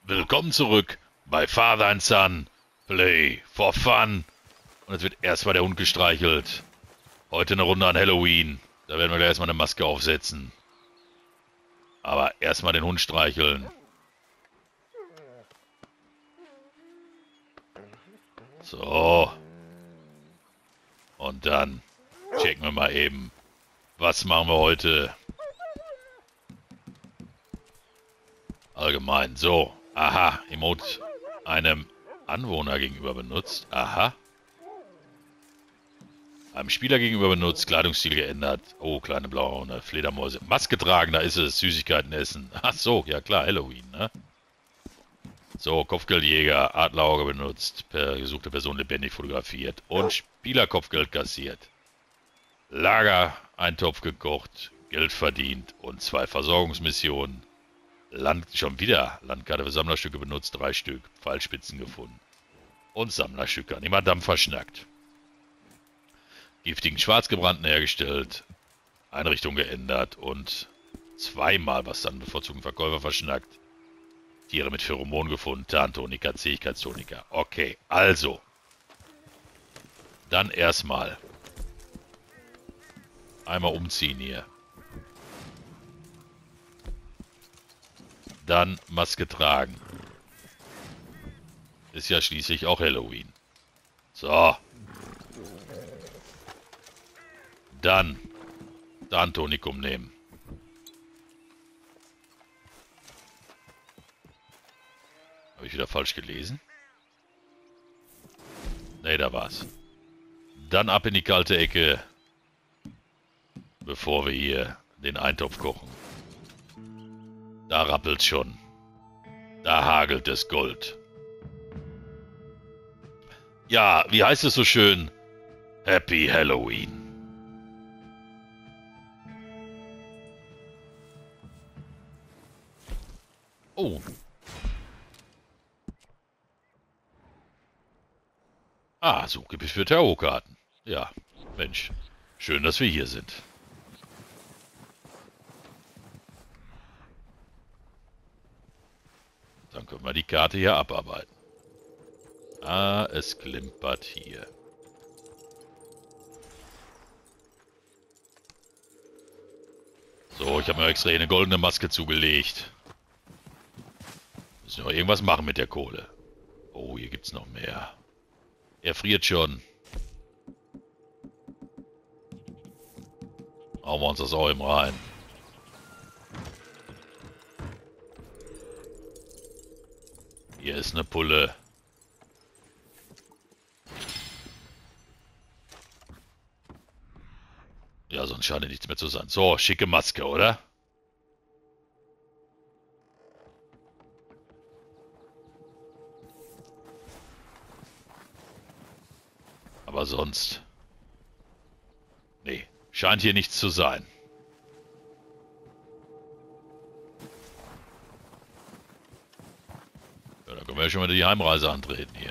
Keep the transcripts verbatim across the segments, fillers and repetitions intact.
Willkommen zurück bei Father and Son. Play for fun. Und jetzt wird erstmal der Hund gestreichelt. Heute eine Runde an Halloween. Da werden wir gleich erstmal eine Maske aufsetzen. Aber erstmal den Hund streicheln. So. Und dann checken wir mal eben, was machen wir heute? Allgemein. So. Aha. Emote einem Anwohner gegenüber benutzt. Aha. Einem Spieler gegenüber benutzt. Kleidungsstil geändert. Oh, kleine blaue Fledermäuse. Maske tragen, da ist es. Süßigkeiten essen. Ach so, ja klar, Halloween, ne? So, Kopfgeldjäger. Adlerauge benutzt. Per gesuchte Person lebendig fotografiert. Und Spielerkopfgeld kassiert. Lager, Eintopf gekocht. Geld verdient. Und zwei Versorgungsmissionen. Land, schon wieder Landkarte für Sammlerstücke benutzt, drei Stück, Pfeilspitzen gefunden. Und Sammlerstücke an die Madame verschnackt. Giftigen Schwarzgebrannten hergestellt, Einrichtung geändert und zweimal, was dann bevorzugten Verkäufer verschnackt. Tiere mit Pheromon gefunden, Tarntonika, Zähigkeitstonika. Okay, also. Dann erstmal. Einmal umziehen hier. Dann Maske tragen. Ist ja schließlich auch Halloween. So. Dann Tarntonikum nehmen. Habe ich wieder falsch gelesen? Ne, da war's. Dann ab in die kalte Ecke, bevor wir hier den Eintopf kochen. Da rappelt's schon. Da hagelt es Gold. Ja, wie heißt es so schön? Happy Halloween. Oh. Ah, so gibt es für Tarotkarten. Ja, Mensch. Schön, dass wir hier sind. Dann können wir die Karte hier abarbeiten. Ah, es klimpert hier. So, ich habe mir extra hier eine goldene Maske zugelegt. Müssen wir irgendwas machen mit der Kohle. Oh, hier gibt's noch mehr. Er friert schon. Hauen wir uns das auch eben rein. Hier ist eine Pulle. Ja, sonst scheint nichts mehr zu sein. So, schicke Maske, oder? Aber sonst... Nee, scheint hier nichts zu sein. Ja, dann können wir ja schon mal die Heimreise antreten hier.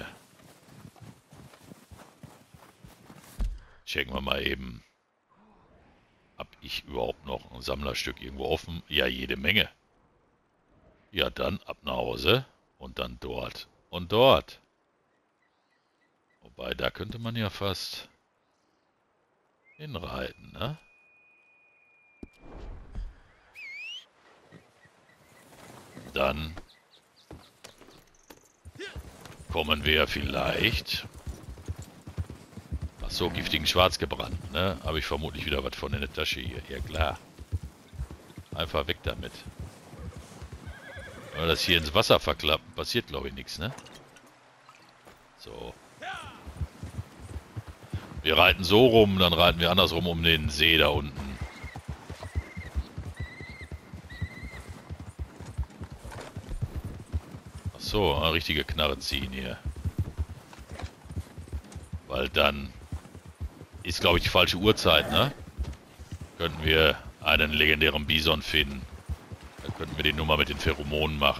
Checken wir mal eben. Hab ich überhaupt noch ein Sammlerstück irgendwo offen? Ja, jede Menge. Ja, dann ab nach Hause und dann dort und dort. Wobei, da könnte man ja fast hinreiten, ne? Dann kommen wir vielleicht... Ach so, giftigen Schwarzgebrannten, ne? Habe ich vermutlich wieder was von in der Tasche hier. Ja klar. Einfach weg damit. Wenn wir das hier ins Wasser verklappen, passiert glaube ich nichts, ne? So. Wir reiten so rum, dann reiten wir andersrum um den See da unten. Ach so, eine richtige Knarre ziehen hier. Weil dann ist, glaube ich, die falsche Uhrzeit, ne? Könnten wir einen legendären Bison finden. Dann könnten wir die Nummer mit den Pheromonen machen.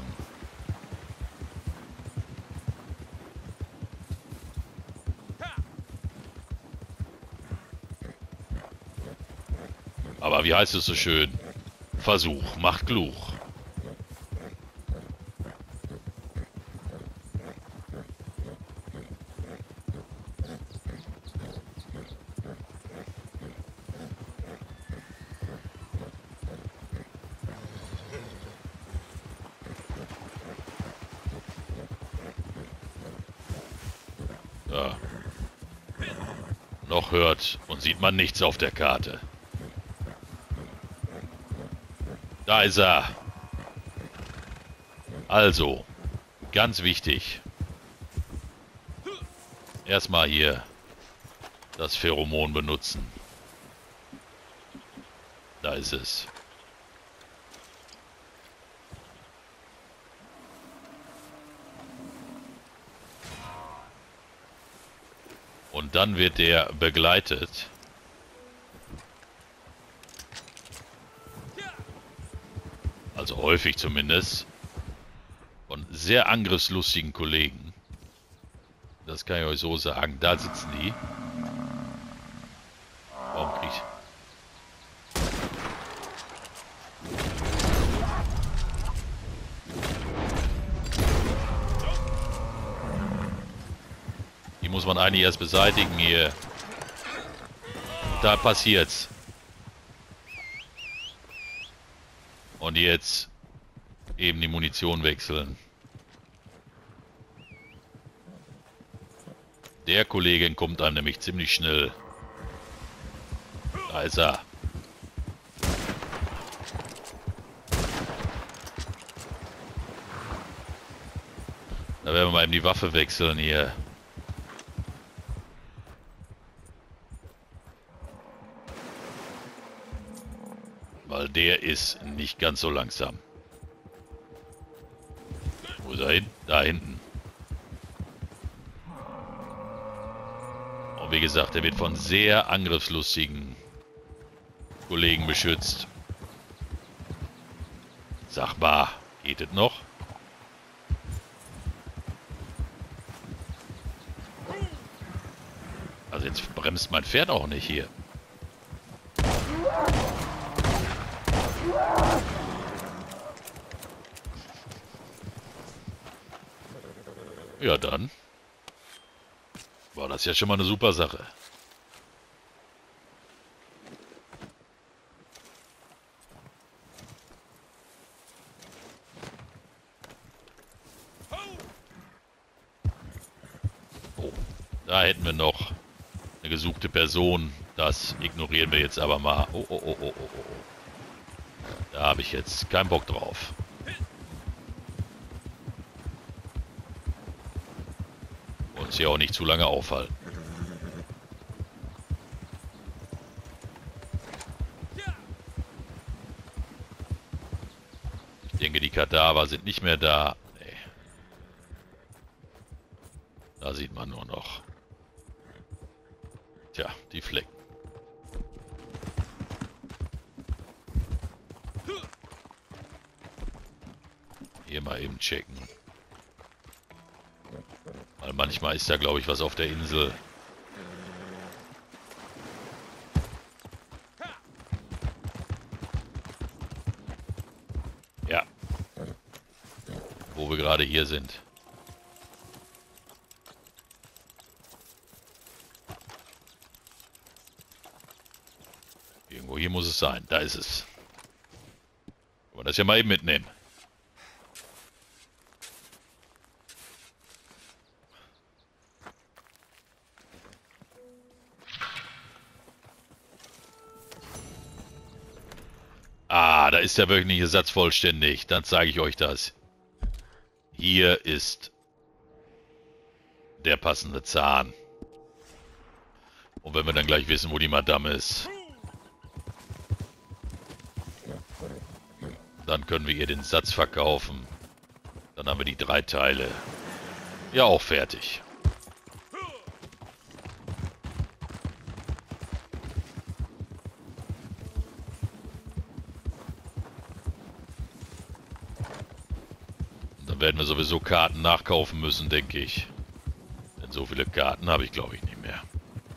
Aber wie heißt es so schön? Versuch macht klug. Ja. Noch hört und sieht man nichts auf der Karte. Da ist er. Also, ganz wichtig. Erstmal hier das Pheromon benutzen. Da ist es. Und dann wird der begleitet. Also häufig zumindest. Von sehr angriffslustigen Kollegen. Das kann ich euch so sagen. Da sitzen die. Warum krieg ich... Die muss man eigentlich erst beseitigen hier. Da passiert's. Und jetzt eben die Munition wechseln. Der Kollege kommt einem nämlich ziemlich schnell. Da ist er. Da werden wir mal eben die Waffe wechseln hier. Weil der ist nicht ganz so langsam. Wo ist er hin? Da hinten. Und wie gesagt, er wird von sehr angriffslustigen Kollegen beschützt. Sag mal, geht es noch? Also jetzt bremst mein Pferd auch nicht hier. Ja, dann war das ja schon mal eine super Sache. Oh, da hätten wir noch eine gesuchte Person. Das ignorieren wir jetzt aber mal. Oh, oh, oh, oh, oh, oh. Da habe ich jetzt keinen Bock drauf. Uns hier auch nicht zu lange aufhalten. Ich denke, die Kadaver sind nicht mehr da. Nee. Da sieht man nur noch. Tja, die Flecken. Hier mal eben checken. Weil manchmal ist da, glaube ich, was auf der Insel. Ja. Wo wir gerade hier sind. Irgendwo hier muss es sein. Da ist es. Wollen wir das ja mal eben mitnehmen. Ah, da ist der wöchentliche Satz vollständig. Dann zeige ich euch das. Hier ist der passende Zahn. Und wenn wir dann gleich wissen, wo die Madame ist, dann können wir ihr den Satz verkaufen. Dann haben wir die drei Teile ja auch fertig. Dann werden wir sowieso Karten nachkaufen müssen, denke ich. Denn so viele Karten habe ich, glaube ich, nicht mehr.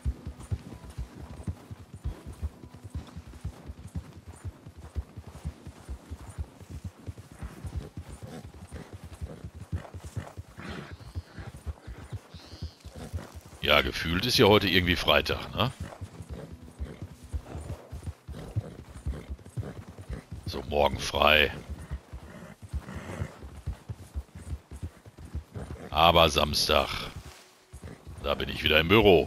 Ja, gefühlt ist ja heute irgendwie Freitag, ne? So, morgen frei. Aber Samstag Da bin ich wieder im Büro.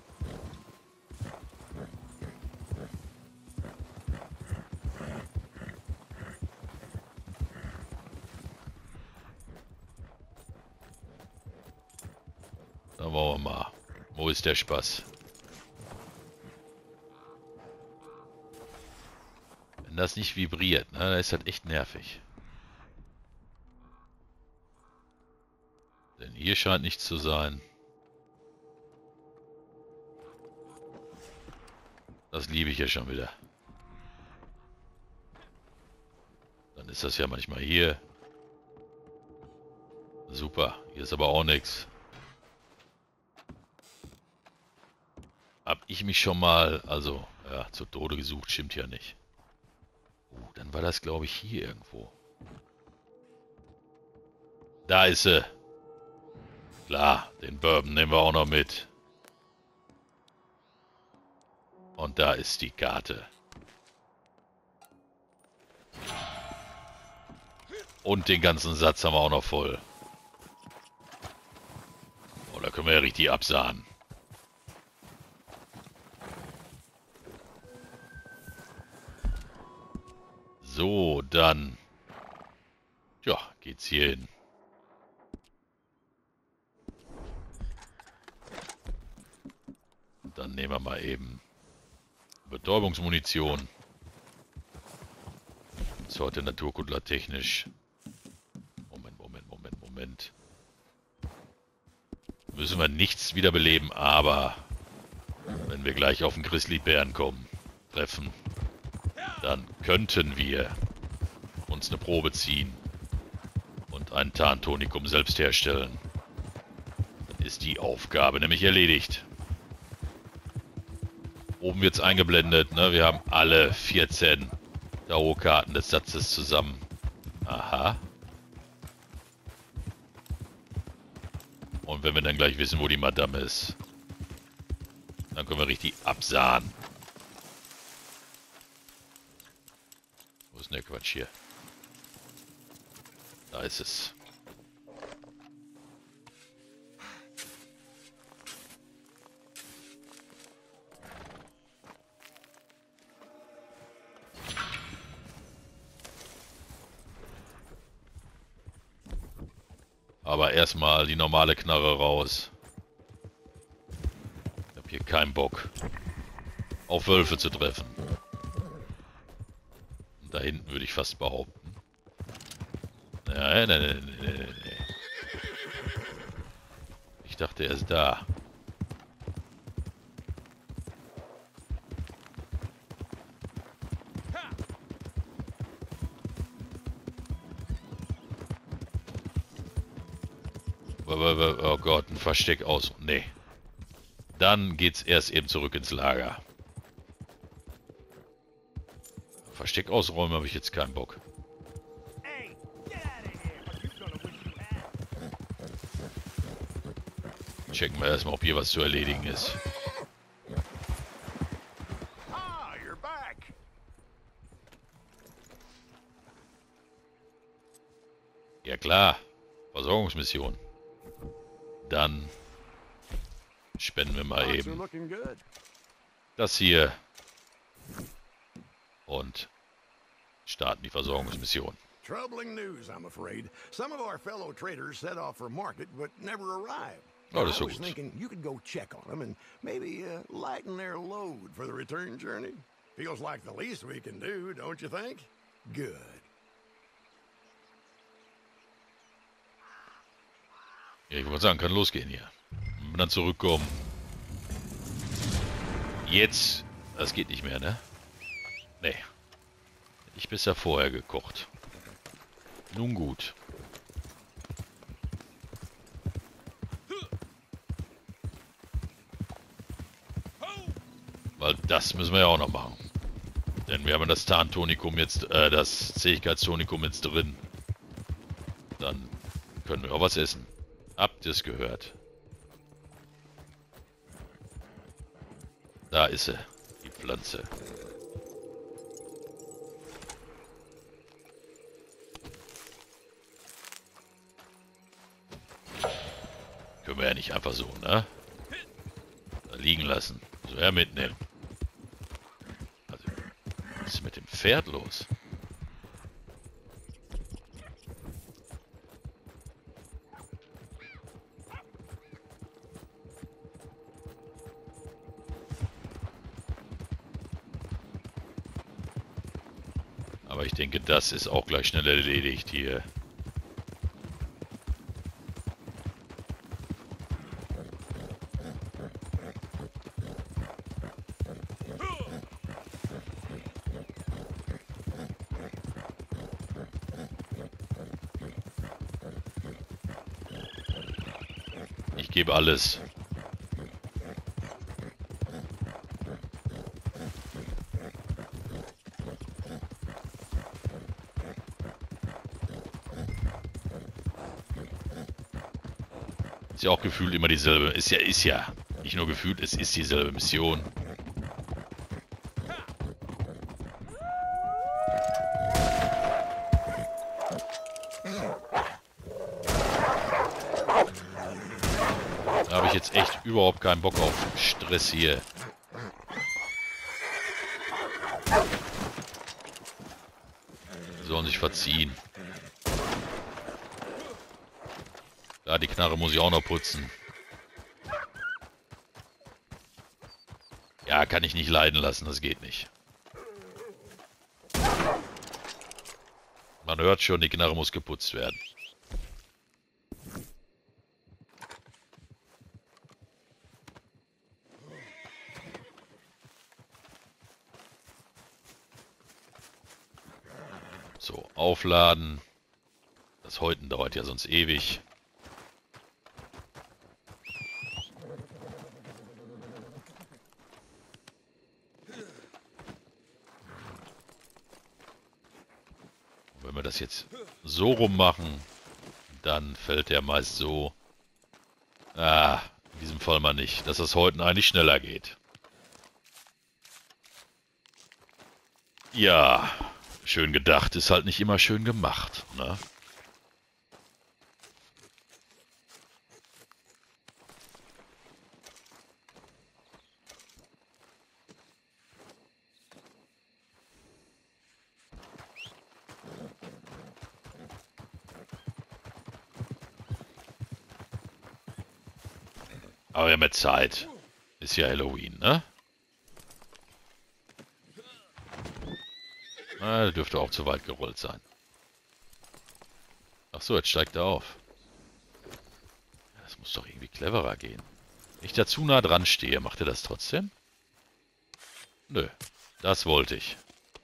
Dann wollen wir mal. Wo ist der Spaß? Wenn das nicht vibriert, ne, dann ist das echt nervig. Denn hier scheint nichts zu sein. Das liebe ich ja schon wieder. Dann ist das ja manchmal hier. Super, hier ist aber auch nichts. Hab ich mich schon mal, also, ja, zu Tode gesucht, stimmt ja nicht. Uh, dann war das, glaube ich, hier irgendwo. Da ist sie. Klar, den Bourbon nehmen wir auch noch mit. Und da ist die Karte. Und den ganzen Satz haben wir auch noch voll. Oh, da können wir ja richtig absahen. So, dann. Ja, geht's hier hin. Dann nehmen wir mal eben Betäubungsmunition. Ist heute naturkundlertechnisch. Moment, Moment, Moment, Moment. Müssen wir nichts wiederbeleben, aber wenn wir gleich auf den Grizzlybären kommen, treffen, dann könnten wir uns eine Probe ziehen und ein Tarntonikum selbst herstellen. Dann ist die Aufgabe nämlich erledigt. Oben wird es eingeblendet, ne? Wir haben alle vierzehn Tarotkarten des Satzes zusammen. Aha. Und wenn wir dann gleich wissen, wo die Madame ist, dann können wir richtig absahen. Wo ist denn der Quatsch hier? Da ist es. Aber erstmal die normale Knarre raus. Ich habe hier keinen Bock, auf Wölfe zu treffen. Und da hinten würde ich fast behaupten. Nein, nein, nein, nein, nein, nein. Ich dachte, er ist da. Oh Gott, ein Versteck aus. Nee. Dann geht's erst eben zurück ins Lager. Versteck ausräumen habe ich jetzt keinen Bock. Checken wir erstmal, ob hier was zu erledigen ist. Ja klar. Versorgungsmission. Dann spenden wir mal eben das hier und starten die Versorgungsmission. Troubling news, I'm afraid. Some of our fellow traders set off for market but never arrived. Oh, das ist I so was gut. thinking you could go check on them and maybe uh, lighten their load for the return journey. Feels like the least we can do, don't you think? Good. Ja, ich wollte sagen, kann losgehen hier. Und dann zurückkommen. Jetzt. Das geht nicht mehr, ne? Nee. Ich bisher vorher gekocht. Nun gut. Weil das müssen wir ja auch noch machen. Denn wir haben das Tarntonikum jetzt, äh, das Zähigkeitstonikum jetzt drin. Dann können wir auch was essen. Habt ihr es gehört? Da ist sie, die Pflanze. Können wir ja nicht einfach so, ne? liegen lassen. Also er mitnehmen. Also, was ist mit dem Pferd los? Aber ich denke, das ist auch gleich schnell erledigt hier. Ich gebe alles. Ist ja auch gefühlt immer dieselbe. Ist ja, ist ja. Nicht nur gefühlt, es ist dieselbe Mission. Da habe ich jetzt echt überhaupt keinen Bock auf Stress hier. Die sollen sich verziehen. Ja, die Knarre muss ich auch noch putzen. Ja, kann ich nicht leiden lassen, das geht nicht. Man hört schon, die Knarre muss geputzt werden. So, aufladen. Das Häuten dauert ja sonst ewig. Wenn wir das jetzt so rum machen, dann fällt der meist so. Ah, in diesem Fall mal nicht, dass das Häuten eigentlich schneller geht. Ja, schön gedacht ist halt nicht immer schön gemacht, ne? Aber wir haben ja Zeit. Ist ja Halloween, ne? Ah, der dürfte auch zu weit gerollt sein. Ach so, jetzt steigt er auf. Das muss doch irgendwie cleverer gehen. Wenn ich da zu nah dran stehe, macht er das trotzdem? Nö, das wollte ich.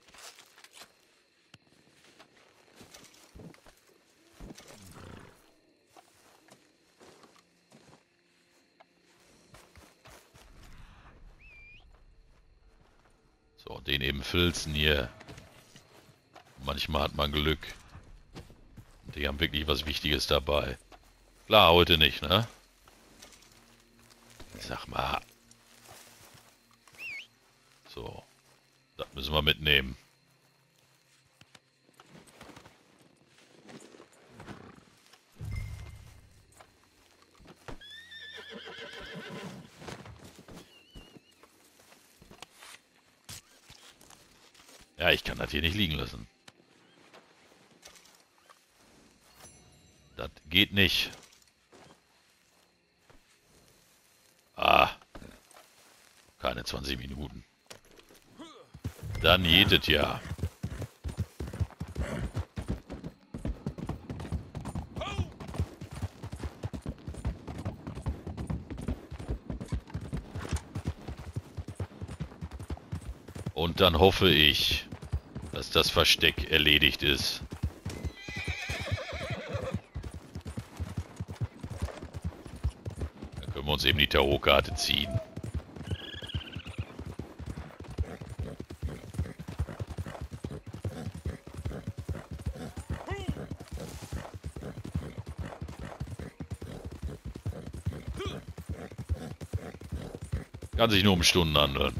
So, den eben filzen hier. Manchmal hat man Glück. Die haben wirklich was Wichtiges dabei. Klar, heute nicht, ne? Sag mal. So. Das müssen wir mitnehmen. Ja, ich kann das hier nicht liegen lassen. Das geht nicht. Ah. Keine zwanzig Minuten. Dann jedet ja. Und dann hoffe ich, dass das Versteck erledigt ist. Dann können wir uns eben die Tarotkarte ziehen. Kann sich nur um Stunden handeln.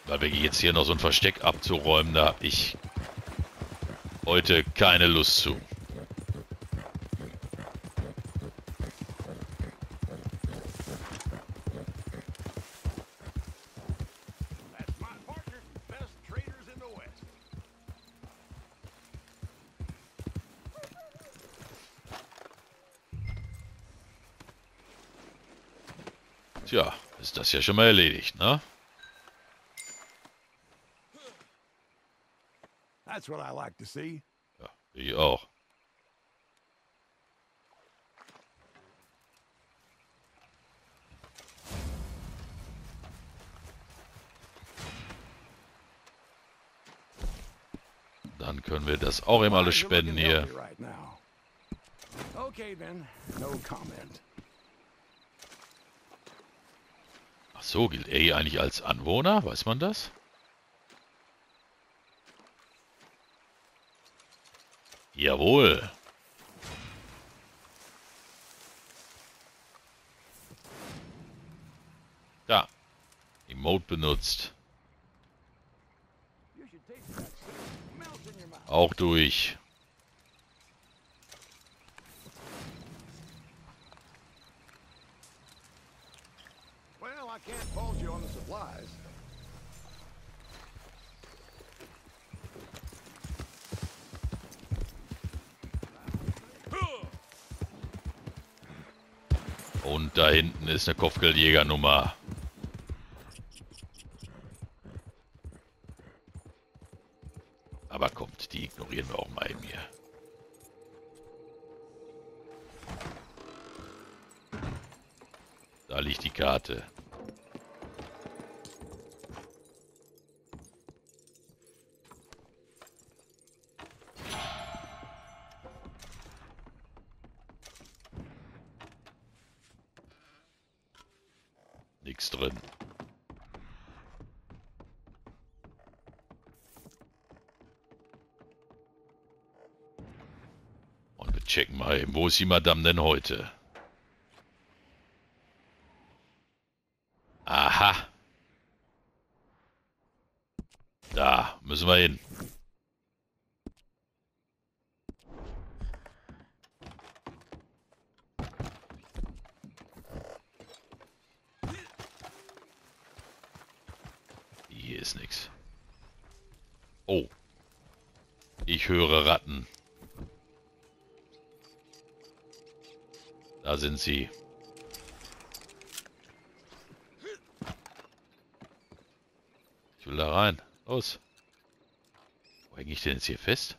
Weil wir jetzt hier noch so ein Versteck abzuräumen, da habe ich heute keine Lust zu. Tja, ist das ja schon mal erledigt, ne? That's what I like to see. Ja, ich auch. Dann können wir das auch immer alles spenden hier. Okay then, no comment. Ach so, gilt er hier eigentlich als Anwohner? Weiß man das? Jawohl. Da. Emote benutzt. Auch durch. Well, I can't fault you on the supplies. Und da hinten ist eine Kopfgeldjägernummer. Aber kommt, die ignorieren wir auch mal eben hier. Da liegt die Karte. Nichts drin. Und wir checken mal eben, wo ist die Madame denn heute? Aha. Da müssen wir hin. Hier ist nichts. Oh. Ich höre Ratten. Da sind sie. Ich will da rein. Los. Wo hänge ich denn jetzt hier fest?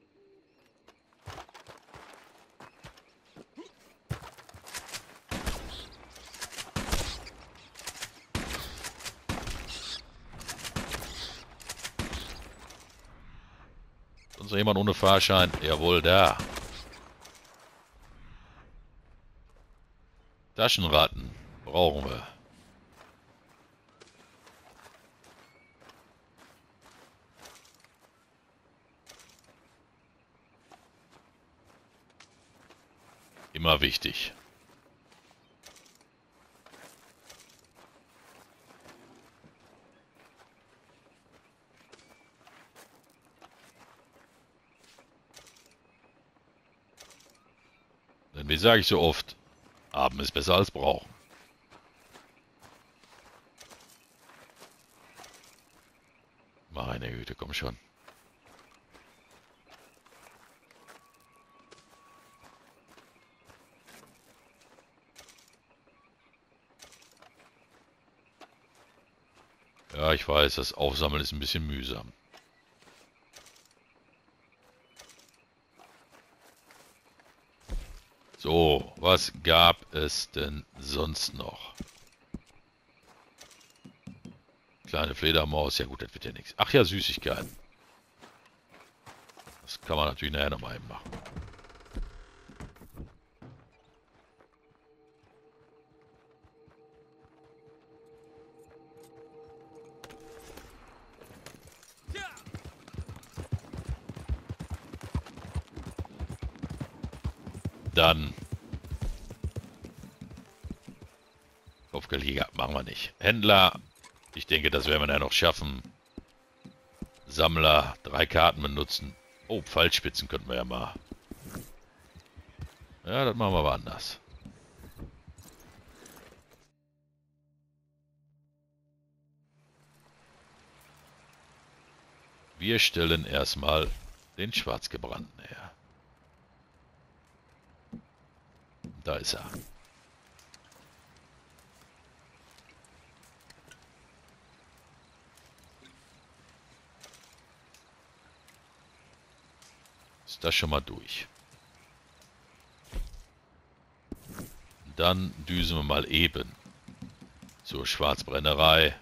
Sonst noch jemand ohne Fahrschein? Jawohl, da. Taschenratten brauchen wir. Immer wichtig. Denn wie sage ich so oft, haben ist besser als brauchen. Meine Güte, komm schon. Ja, ich weiß, das Aufsammeln ist ein bisschen mühsam. So, was gab es denn sonst noch? Kleine Fledermaus, ja gut, das wird ja nichts. Ach ja, Süßigkeiten. Das kann man natürlich nachher nochmal eben machen. Dann Kopfgeldjäger machen wir nicht. Händler Ich denke, das werden wir ja noch schaffen. Sammler, drei Karten benutzen. Oh, Pfeilspitzen könnten wir ja mal. Ja, das machen wir aber anders. Wir stellen erstmal den Schwarzgebrannten her. Da ist er. Ist das schon mal durch. Dann düsen wir mal eben zur Schwarzbrennerei.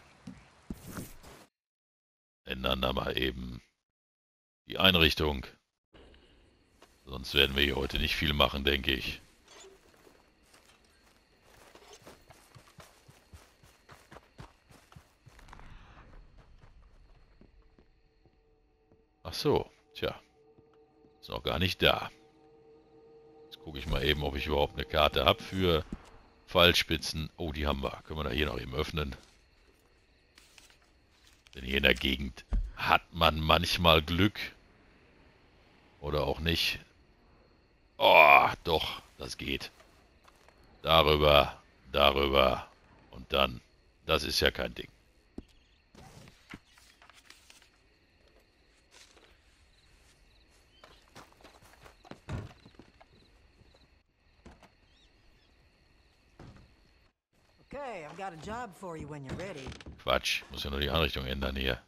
Ändern da mal eben die Einrichtung. Sonst werden wir hier heute nicht viel machen, denke ich. Ach so, tja. Ist noch gar nicht da. Jetzt gucke ich mal eben, ob ich überhaupt eine Karte habe für Pfeilspitzen. Oh, die haben wir. Können wir da hier noch eben öffnen. Denn hier in der Gegend hat man manchmal Glück. Oder auch nicht. Oh, doch, das geht. Darüber, darüber und dann. Das ist ja kein Ding. Okay, I've got a job for you when you're ready. Quatsch, muss ja nur die Einrichtung ändern hier.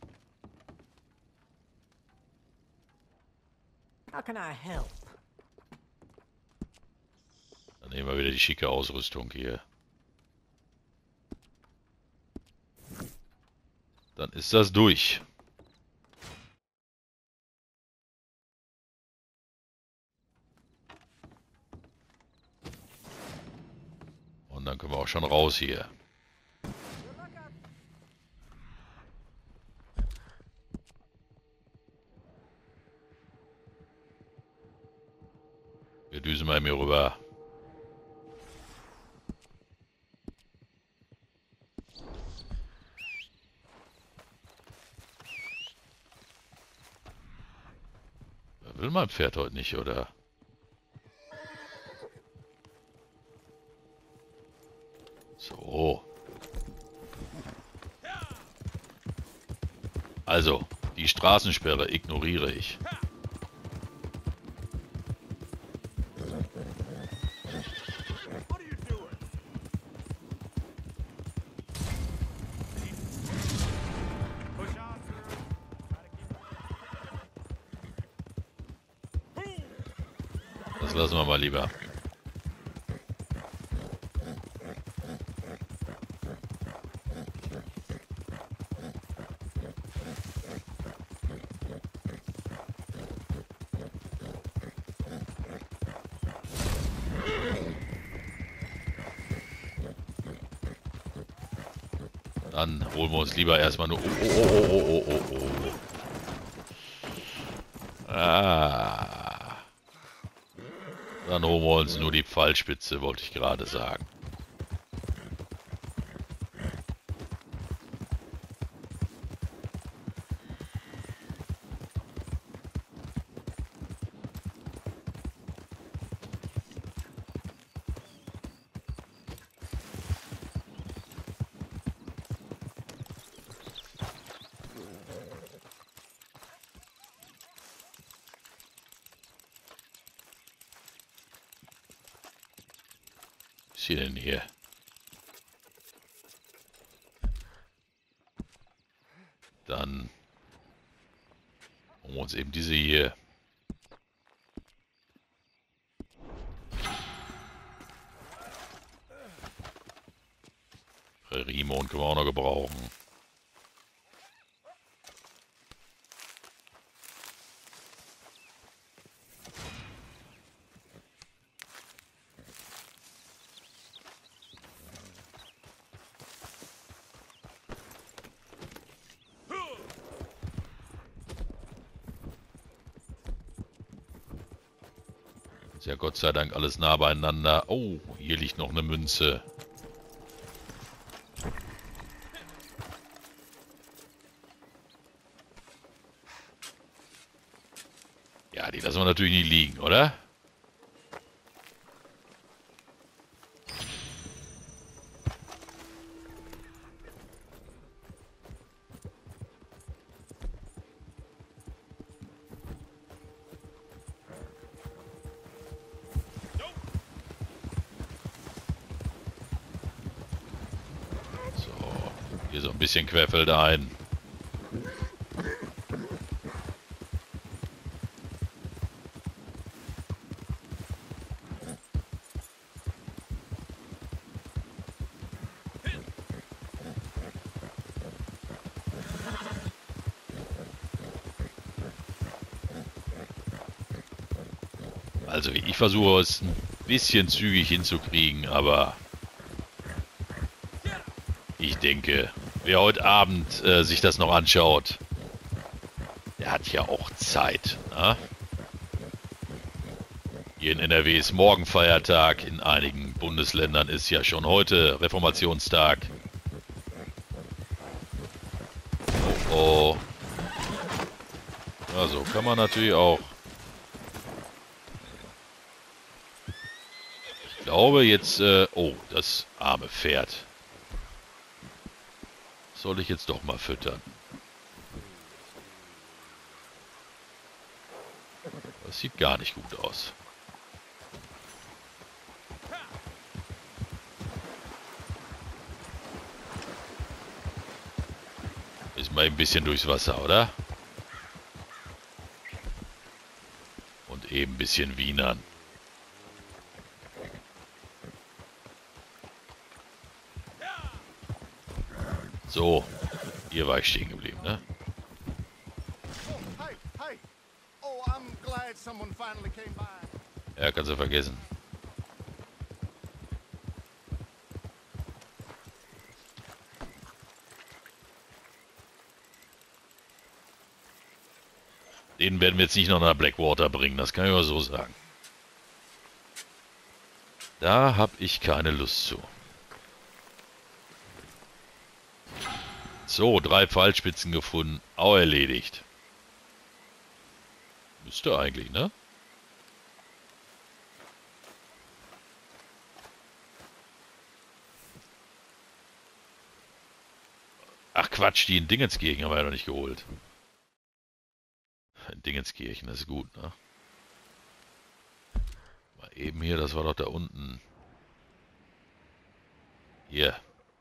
How can I help? Dann nehmen wir wieder die schicke Ausrüstung hier. Dann ist das durch. Und dann können wir auch schon raus hier. Wir düsen mal hier rüber. Will mein Pferd heute nicht, oder? So. Also, die Straßensperre ignoriere ich. Das lassen wir mal lieber. Dann holen wir uns lieber erstmal nur... Oh, oh, oh, oh, oh, oh, oh. Ah. Dann holen wir uns nur die Pfeilspitze, wollte ich gerade sagen. Was ist hier denn hier? Dann holen wir uns eben diese hier. Präriemond können wir auch noch gebrauchen. Ist ja Gott sei Dank alles nah beieinander. Oh, hier liegt noch eine Münze. Ja, die lassen wir natürlich nicht liegen, oder? So, hier so ein bisschen querfeldein. Also ich versuche es ein bisschen zügig hinzukriegen, aber ich denke, wer heute Abend äh, sich das noch anschaut, der hat ja auch Zeit. Ne? Hier in N R W ist morgen Feiertag, in einigen Bundesländern ist ja schon heute Reformationstag. Oh, oh. Ja, so kann man natürlich auch. Ich glaube jetzt, äh, oh, das arme Pferd. Soll ich jetzt doch mal füttern. Das sieht gar nicht gut aus. Ist mal ein bisschen durchs Wasser, oder? Und eben ein bisschen wienern. So, hier war ich stehen geblieben, ne? Oh, hey, hey. Oh, I'm glad someone finally came by. Ja, kannst du vergessen. Den werden wir jetzt nicht noch nach Blackwater bringen, das kann ich aber so sagen. Da habe ich keine Lust zu. So, drei Pfeilspitzen gefunden. Auch erledigt. Müsste eigentlich, ne? Ach Quatsch, die in Dingenskirchen haben wir ja noch nicht geholt. In Dingenskirchen, das ist gut, ne? Mal eben hier, das war doch da unten. Hier.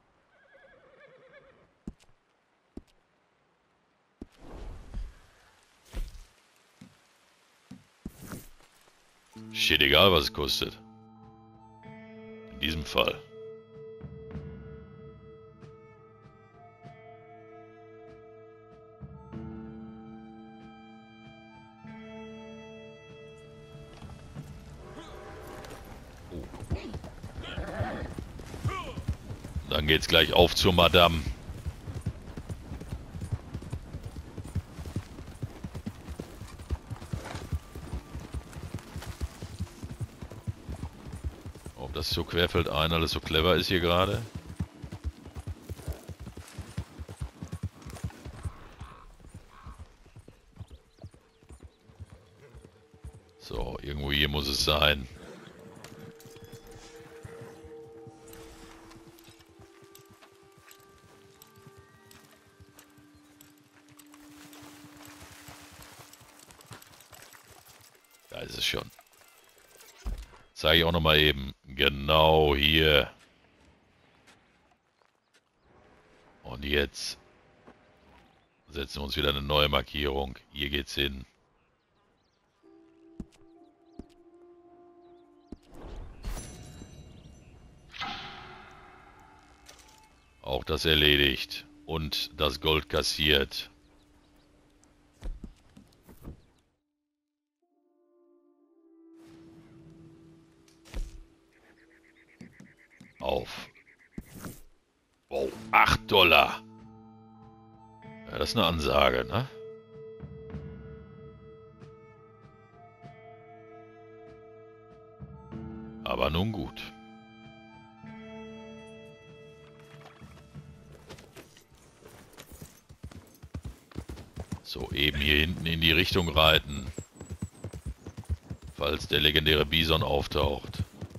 Steht egal, was es kostet. In diesem Fall. Oh. Dann geht's gleich auf zur Madame. Ob das so querfeldein alles so clever ist hier gerade? So, irgendwo hier muss es sein. Da ist es schon. Zeige ich auch nochmal eben. Genau hier. Und jetzt setzen wir uns wieder eine neue Markierung. Hier geht's hin. Auch das erledigt. Und das Gold kassiert. Auf. Wow, acht Dollar. Ja, das ist eine Ansage, ne? Aber nun gut. So, eben hier hinten in die Richtung reiten. falls der legendäre Bison auftaucht.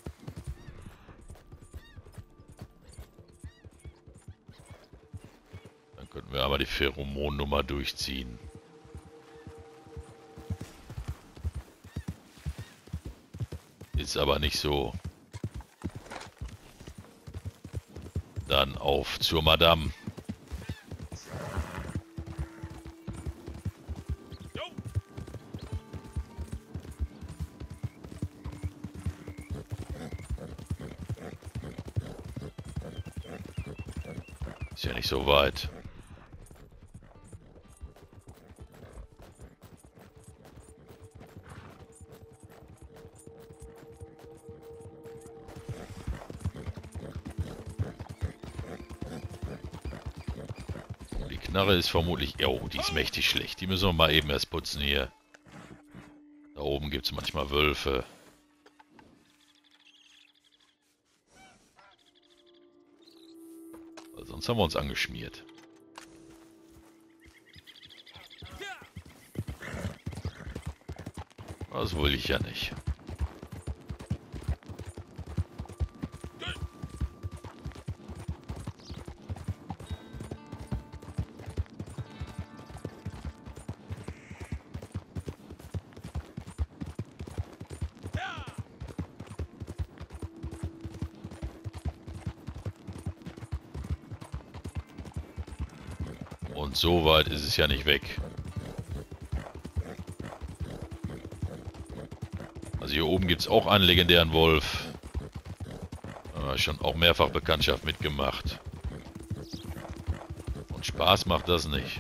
Dann könnten wir aber die Pheromon-Nummer durchziehen. Ist aber nicht so. Dann auf zur Madame. Ist ja nicht so weit. Die Knarre ist vermutlich... Oh, die ist mächtig schlecht. Die müssen wir mal eben erst putzen hier. Da oben gibt es manchmal Wölfe. Sonst haben wir uns angeschmiert. Das will ich ja nicht. Und so weit ist es ja nicht weg. Also hier oben gibt es auch einen legendären Wolf. Äh, schon auch mehrfach Bekanntschaft mitgemacht. Und Spaß macht das nicht.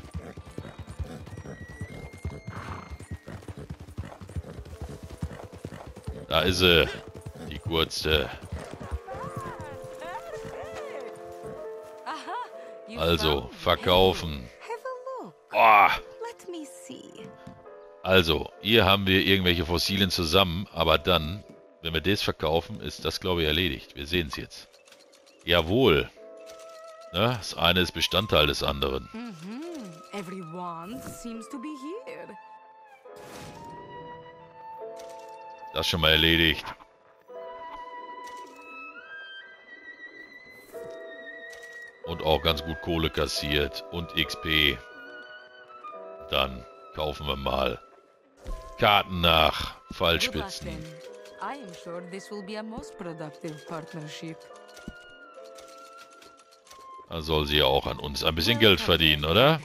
Da ist sie. Die kurze. Also, verkaufen. Oh. Also, hier haben wir irgendwelche Fossilien zusammen, aber dann, wenn wir das verkaufen, ist das, glaube ich, erledigt. Wir sehen es jetzt. Jawohl. Ne? Das eine ist Bestandteil des anderen. Das schon mal erledigt. Und auch ganz gut Kohle kassiert und X P. Dann kaufen wir mal Karten nach, Pfeilspitzen. Da soll sie ja auch an uns ein bisschen Geld verdienen, oder?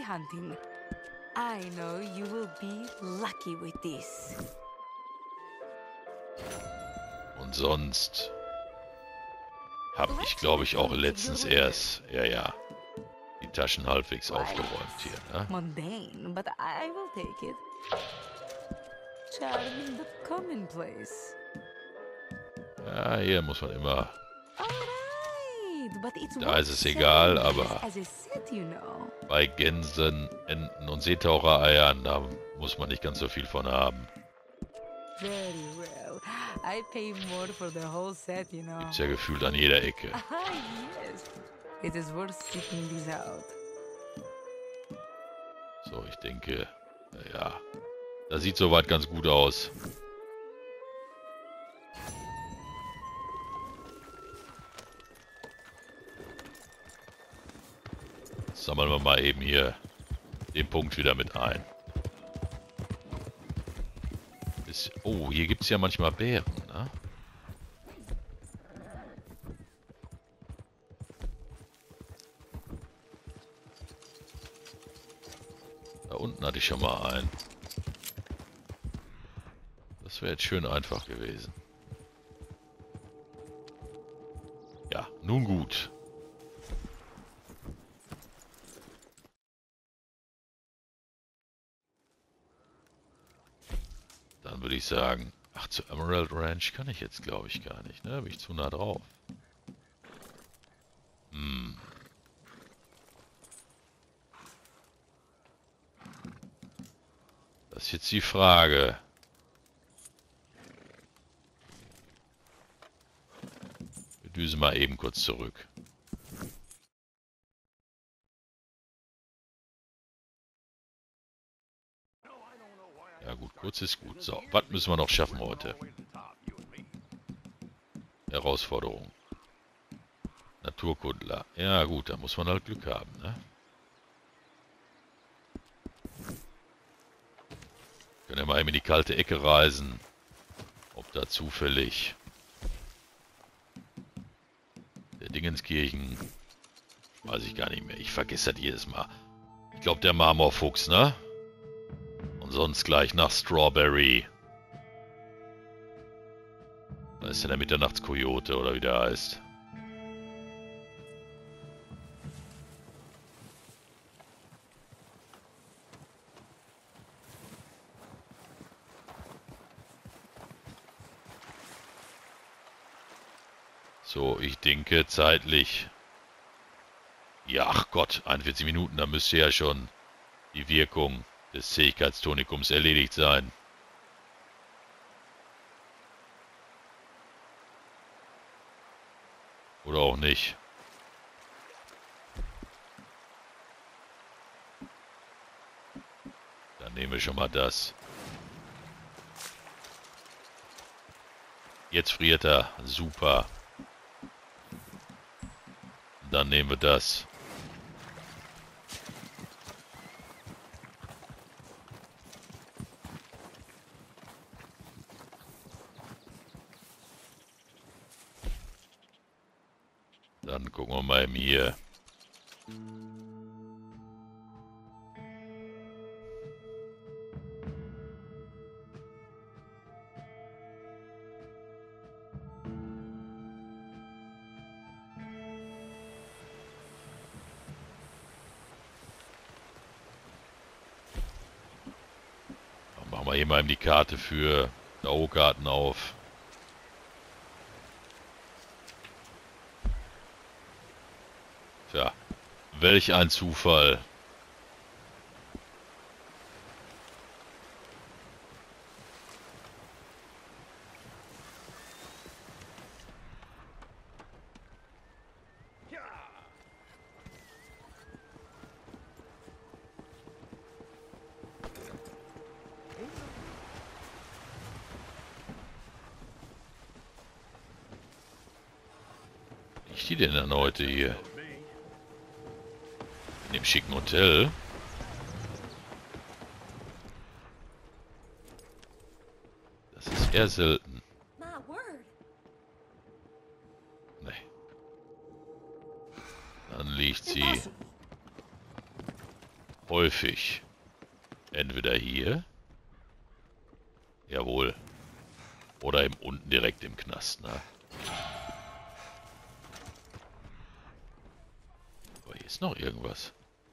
Und sonst habe ich, glaube ich, auch letztens erst, ja, ja, die Taschen halbwegs aufgeräumt hier, ne? Mundane, but I will take it. Charming but commonplace. Ja, hier muss man immer... Alright, but it's Da ist es egal, aber as a set, you know. bei Gänsen, Enten und Seetauchereiern, da muss man nicht ganz so viel von haben. Very well. I pay more for the whole set, you know. Gibt's ja gefühlt an jeder Ecke. Ah, yes. It is worth seeking these out. So, ich denke, ja, das sieht soweit ganz gut aus. Sammeln wir mal eben hier den Punkt wieder mit ein. Ist, oh, hier gibt es ja manchmal Bären, ne? Da unten hatte ich schon mal einen. Das wäre jetzt schön einfach gewesen. Ja, nun gut. Dann würde ich sagen, ach, zu Emerald Ranch kann ich jetzt, glaube ich, gar nicht, ne? Bin ich zu nah drauf. Hm. Das ist jetzt die Frage. Wir düsen mal eben kurz zurück. Ja gut, Kurz ist gut. So, was müssen wir noch schaffen heute? Herausforderung. Naturkundler. Ja gut, da muss man halt Glück haben, ne? Können ja mal eben in die kalte Ecke reisen. Ob da zufällig der Dingenskirchen, weiß ich gar nicht mehr. Ich vergesse das jedes Mal. Ich glaube der Marmorfuchs, ne? Und sonst gleich nach Strawberry. Da ist ja der Mitternachtskojote oder wie der heißt. So, ich denke zeitlich. Ja, ach Gott, einundvierzig Minuten, da müsste ja schon die Wirkung des Zähigkeitstonikums erledigt sein. Oder auch nicht. Dann nehmen wir schon mal das. Jetzt friert er. Super. Dann nehmen wir das. Dann gucken wir mal eben hier. Dann machen wir hier mal eben die Karte für Daukarten auf. Tja, welch ein Zufall. Liegt die denn dann heute hier? In dem schicken Hotel. Das ist eher selten. Nee. Dann liegt sie häufig entweder hier. Jawohl. Oder eben unten direkt im Knast, ne? Aber hier ist noch irgendwas.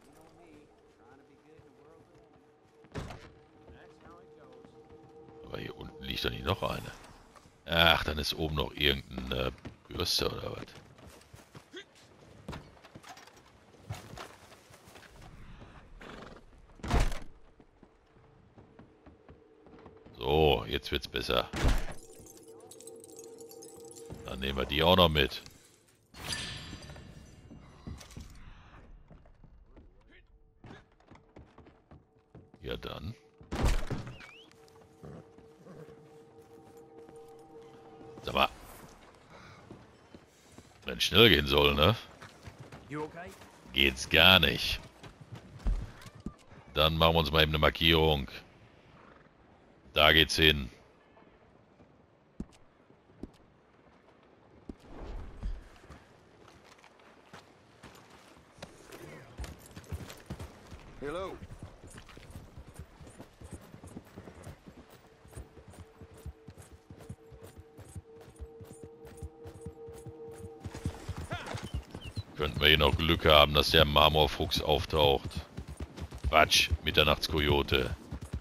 Aber hier unten liegt doch nicht noch eine. Ach, dann ist oben noch irgendeine Bürste oder was. So, jetzt wird's besser. Dann nehmen wir die auch noch mit. Ja dann. Sag mal. Wenn schnell gehen soll, ne? Geht's gar nicht. Dann machen wir uns mal eben eine Markierung. Da geht's hin. Hello. Könnten wir hier noch Glück haben, dass der Marmorfuchs auftaucht. Quatsch, Mitternachtskojote.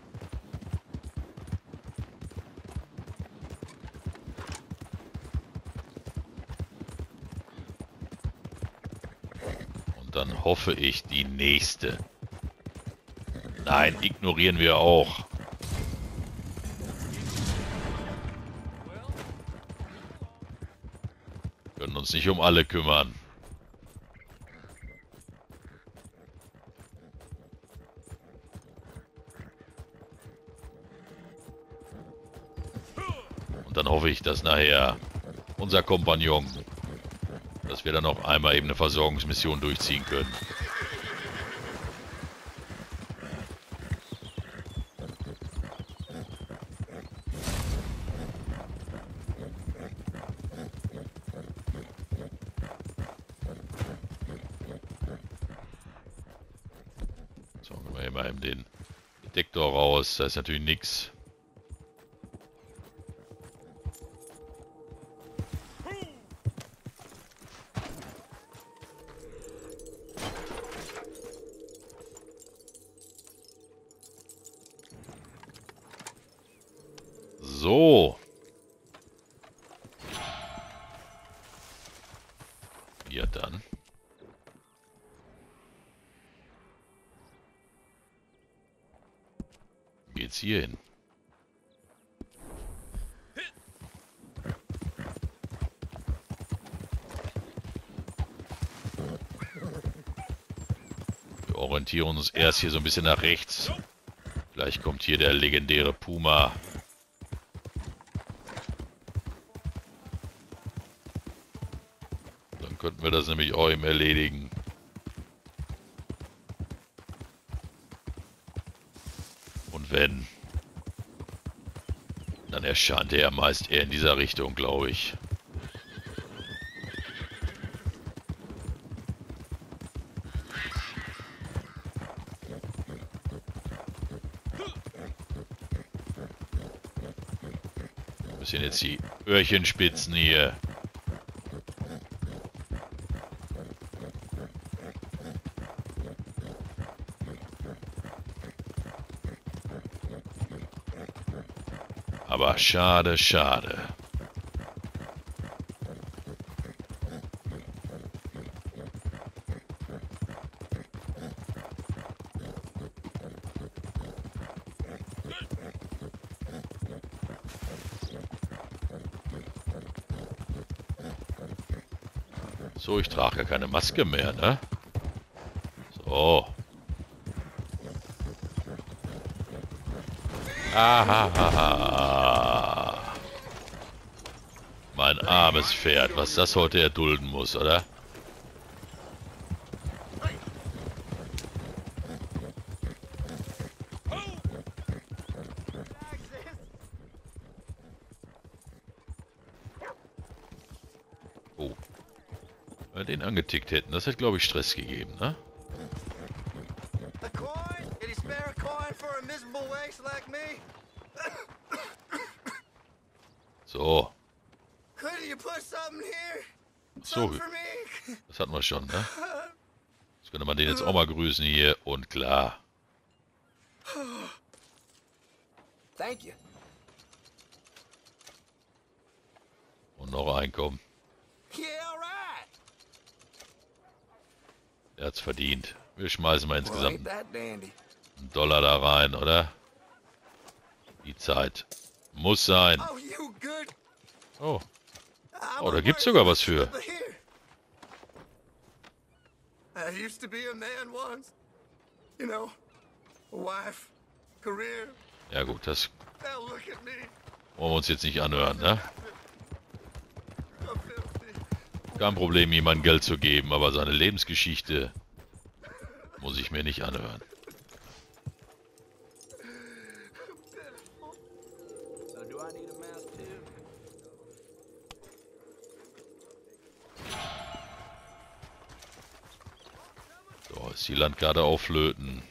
Und dann hoffe ich die nächste. Nein, ignorieren wir auch. Können uns nicht um alle kümmern. hoffe ich, dass nachher unser Kompagnon, dass wir dann noch einmal eben eine Versorgungsmission durchziehen können. So, gehen wir mal eben den Detektor raus. Da ist natürlich nichts. So. Ja, dann. Geht's hier hin? Wir orientieren uns erst hier so ein bisschen nach rechts. Vielleicht kommt hier der legendäre Puma. Dann könnten wir das nämlich auch eben erledigen. Und wenn, dann erscheint er meist eher in dieser Richtung, glaube ich. Wir müssen jetzt die Öhrchen spitzen hier. Aber schade, schade. So, ich trage ja keine Maske mehr, ne? So. Ahahaha. Mein armes Pferd, was das heute erdulden muss, oder? Oh. Wenn wir den angetickt hätten, das hätte, glaube ich, Stress gegeben, ne? A coin? Did he spare a coin for a miserable waste like me? So. Couldn't you put something here? So, Something for me? das hatten wir schon, ne? Jetzt könnte man den jetzt auch mal grüßen hier und klar. Thank you. Und noch einkommen. Yeah, alright. Er hat's verdient. Wir schmeißen mal Well, insgesamt ain't that dandy? einen Dollar da rein, oder? Die Zeit muss sein. Oh, you good? Oh, I'm Oh, da a gibt's worthless sogar was für. slipper here. I used to be a man once. You know, a wife, career. ja gut, das Now look at me. wollen wir uns jetzt nicht anhören, ne? I'm filthy. Kein Problem, jemandem Geld zu geben, aber seine Lebensgeschichte muss ich mir nicht anhören. So do I need a mask too? So, ist die Landkarte auf Flöten.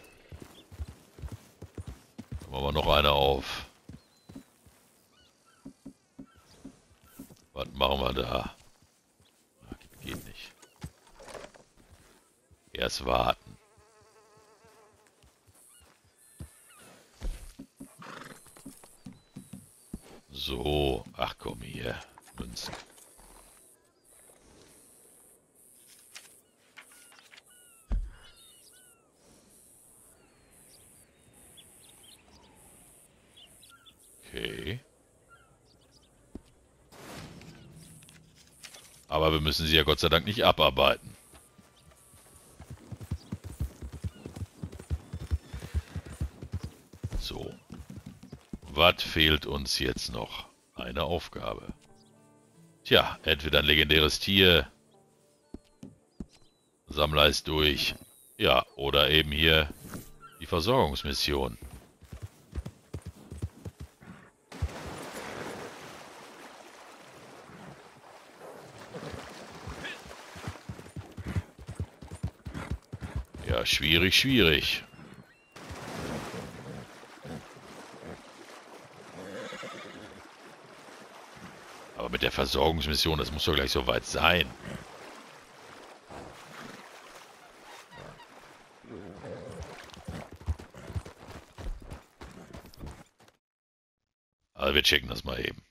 Dann machen wir noch eine auf. Was machen wir da? Ah, geht nicht. Erst warten. So, ach komm hier, Münzen. Okay. Aber wir müssen sie ja Gott sei Dank nicht abarbeiten. So. Was fehlt uns jetzt noch? eine Aufgabe. Tja, entweder ein legendäres Tier. Sammler ist durch. Ja, oder eben hier die Versorgungsmission. Ja, schwierig, schwierig. Aber mit der Versorgungsmission, das muss doch gleich so weit sein. Also wir checken das mal eben.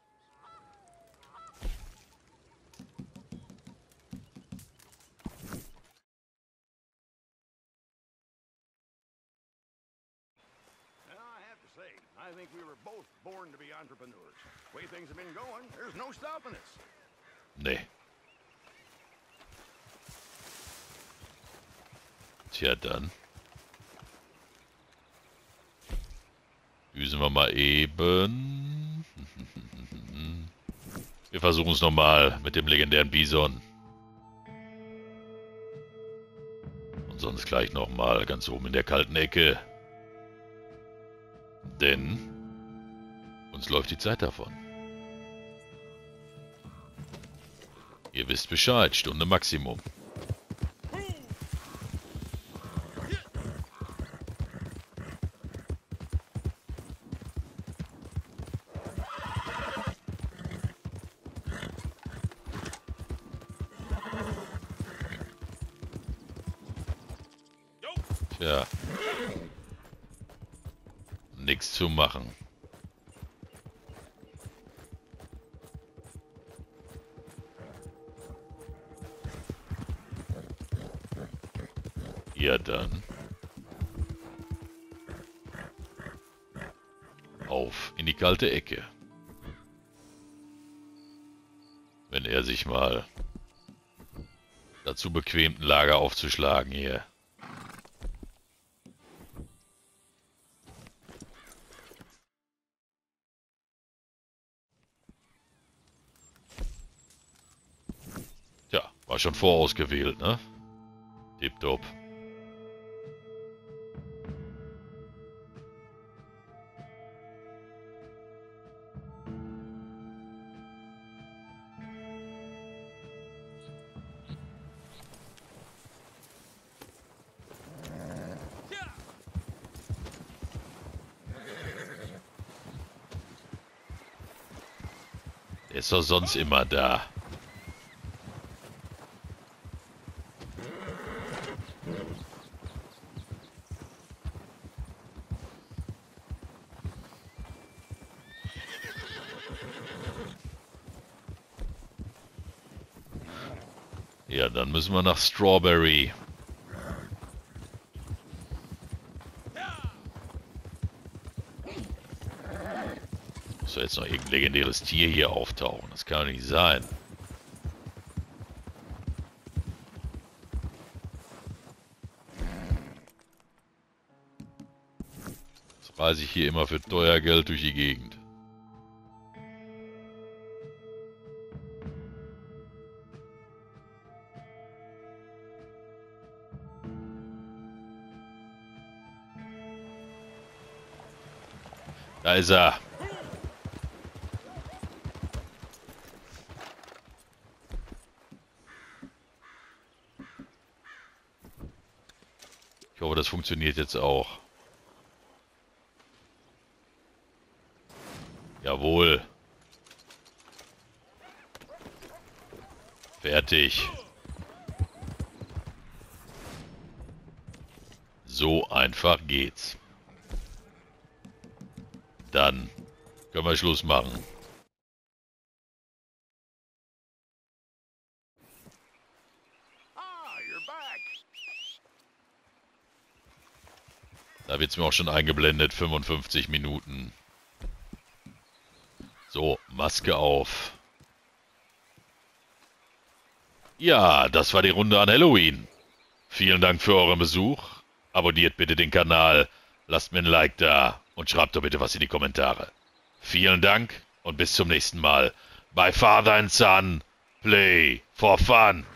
I think we were both born to be entrepreneurs. The way things have been going, there's no stopping us. Nee. Tja, dann. Düsen wir mal eben. Wir versuchen es nochmal mit dem legendären Bison. Und sonst gleich nochmal ganz oben in der kalten Ecke. Denn uns läuft die Zeit davon. Ihr wisst Bescheid, Stunde Maximum. Tja. Nichts zu machen. Ja dann. Auf in die kalte Ecke. Wenn er sich mal dazu bequemt, ein Lager aufzuschlagen hier. Tja, war schon vorausgewählt, ne? Tipptopp. Der ist doch sonst immer da. Ja, dann müssen wir nach Strawberry. Muss jetzt noch irgendein legendäres Tier hier auftauchen? Das kann doch nicht sein. Jetzt reise ich hier immer für teuer Geld durch die Gegend. Da ist er. Ich hoffe, das funktioniert jetzt auch. Jawohl. Fertig. So einfach geht's. Dann können wir Schluss machen. Ah, you're back. Da wird es mir auch schon eingeblendet, fünfundfünfzig Minuten. So, Maske auf. Ja, das war die Runde an Halloween. Vielen Dank für euren Besuch. Abonniert bitte den Kanal, lasst mir ein Like da und schreibt doch bitte was in die Kommentare. Vielen Dank Und bis zum nächsten Mal bei Father and Son Play for Fun.